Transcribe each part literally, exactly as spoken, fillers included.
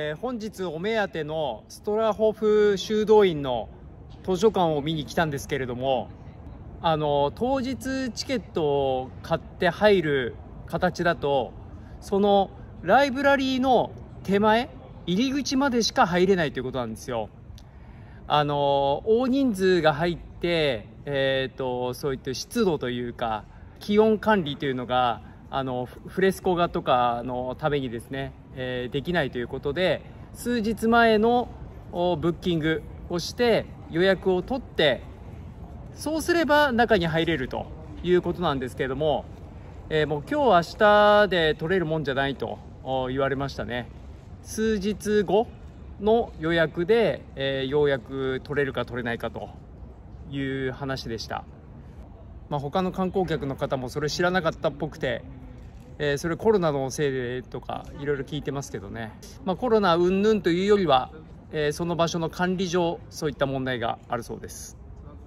えー、本日お目当てのストラホフ修道院の図書館を見に来たんですけれども、あの当日チケットを買って入る形だと、そのライブラリーの手前入り口までしか入れないということなんですよ。あの大人数が入って、えー、とそういった湿度というか気温管理というのがあのフレスコ画とかのためにですね、えー、できないということで、数日前のブッキングをして予約を取って、そうすれば中に入れるということなんですけれども、えー、もう今日明日で取れるもんじゃないと言われましたね。数日後の予約で、えー、ようやく取れるか取れないかという話でした。まあ、他の観光客の方もそれ知らなかったっぽくて、えー、それコロナのせいでとかいろいろ聞いてますけどね、まあ、コロナ云々というよりは、えー、その場所の管理上そういった問題があるそうです。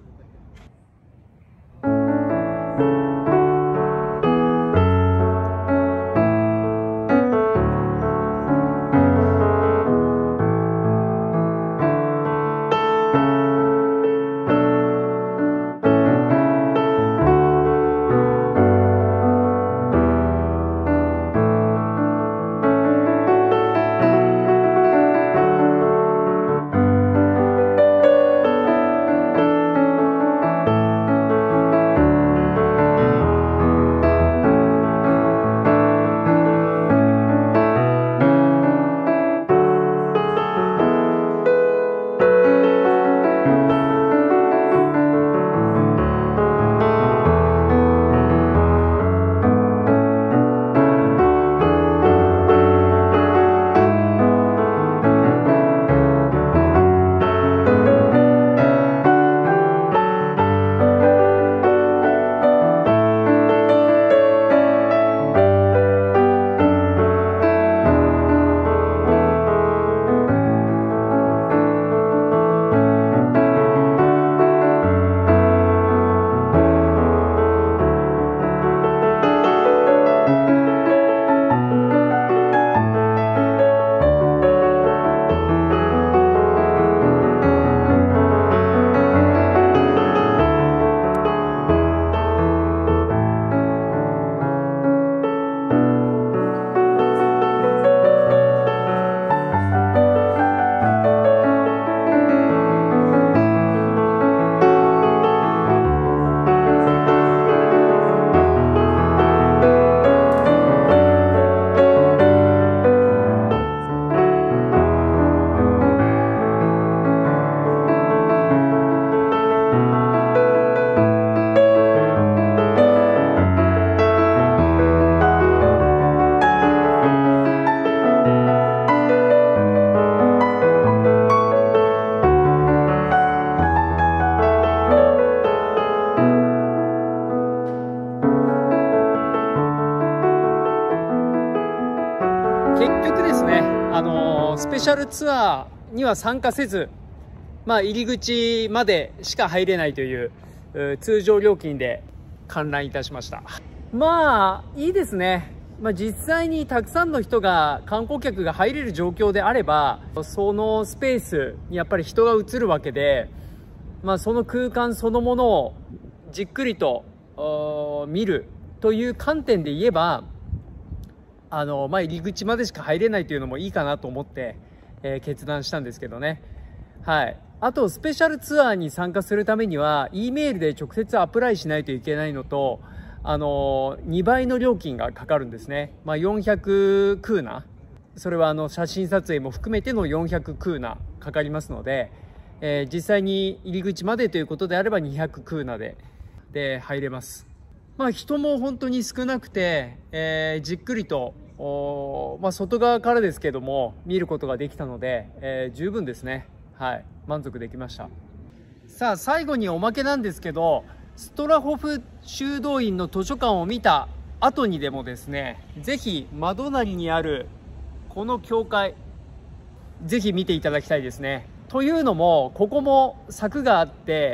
結局ですね、あのー、スペシャルツアーには参加せず、まあ、入り口までしか入れないという通常料金で観覧いたしました。まあいいですね。まあ、実際にたくさんの人が観光客が入れる状況であれば、そのスペースにやっぱり人が映るわけで、まあ、その空間そのものをじっくりと見るという観点で言えば、あの、まあ、入り口までしか入れないというのもいいかなと思って、えー、決断したんですけどね。はい。あと、スペシャルツアーに参加するためには、E メールで直接アプライしないといけないのと、あのー、にばいの料金がかかるんですね。まあ、よんひゃくクーナ。それはあの、写真撮影も含めてのよんひゃくクーナかかりますので、えー、実際に入り口までということであればにひゃくクーナで、で、入れます。まあ、人も本当に少なくて、えー、じっくりと、まあ、外側からですけども見ることができたので、えー、十分ですね。はい、満足できました。さあ最後におまけなんですけど、ストラホフ修道院の図書館を見た後にでもですね、ぜひ窓なりにあるこの教会、ぜひ見ていただきたいですね。というのも、ここも柵があって、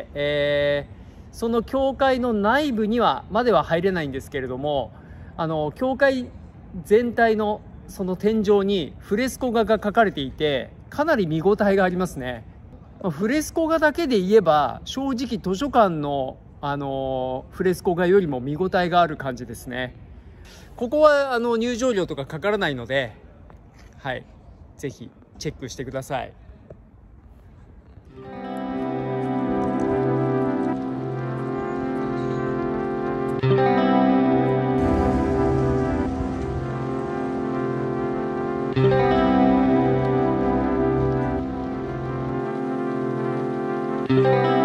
えー、その教会の内部にはまでは入れないんですけれども、あの教会全体のその天井にフレスコ画が描かれていて、かなり見応えがありますね。フレスコ画だけで言えば正直図書館の、あのフレスコ画よりも見応えがある感じですね。ここはあの入場料とかかからないので、はい、ぜひチェックしてください。うん。